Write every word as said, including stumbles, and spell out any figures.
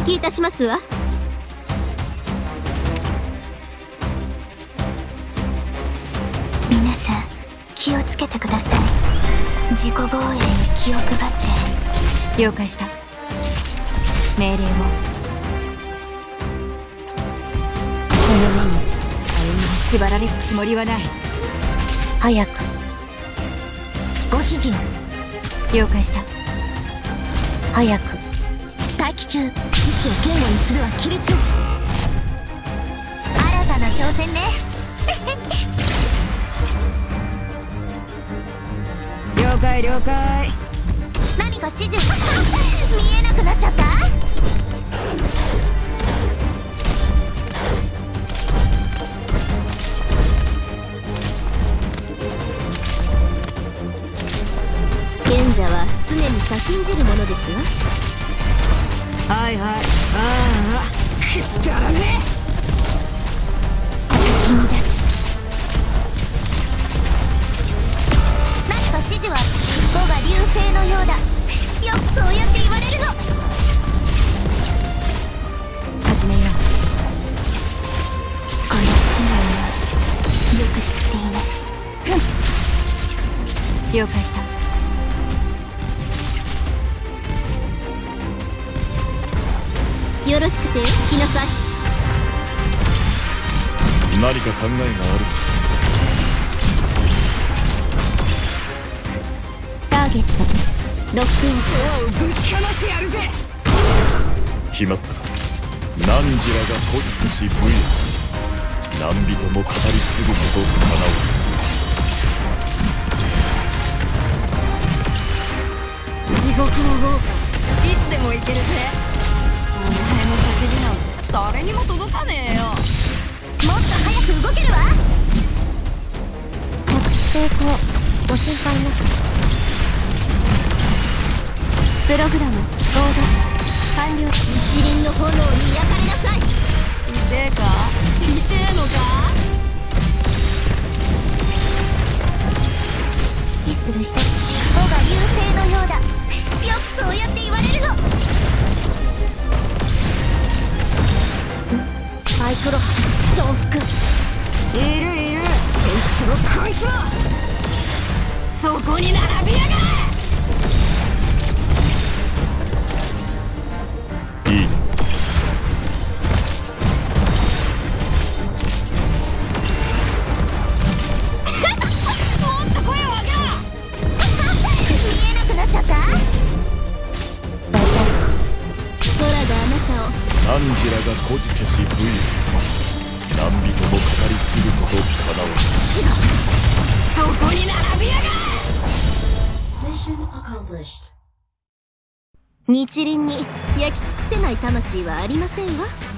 きいたしますわ。 皆さん気をつけてください。自己防衛に気を配って。 了解した。命令を。この目にあれに縛られるつもりはない。 早くご指示を。 了解した。 早く待機中。意志を堅固にするは規律を。新たな挑戦ね了解了解。 何か指示見えなくなっちゃった。 賢者は常に先んじるものですわ。 はいはい。ああくだらねえ。 叩き乱す。何か指示は碁が流星のようだ。よくそうやって言われるの。 始めよう。 この使命はよく知っています。 了解した。 よろしくて来なさい。 何か考えがある。 ターゲットロックオン。 ぶちかましてやるぜ。 決まった。汝らが孤立し武勇。何人も語り継ぐことかなう。地獄の豪華いつでも行けるぜ。お前の叫びなんて誰にも届かねえよ。 もっと早く動けるわ。着地成功。ご心配なく。 プログラムオーダー完了。一輪の炎に焼かれなさい。 痛えか痛えのか。 指揮する人。碁が流星のようだ。よくそうやって言われるの。 サイクロ増幅。 いるいる。こいつもこいつもそこに並びやがれ。 いいな。 もっと声を上げろ。 見えなくなっちゃった。 空があなたを。 汝らが孤児せし武勇。何人も語り継ぐことかなう。 そこに並びやがれ。 日輪に焼き尽くせない魂はありませんわ。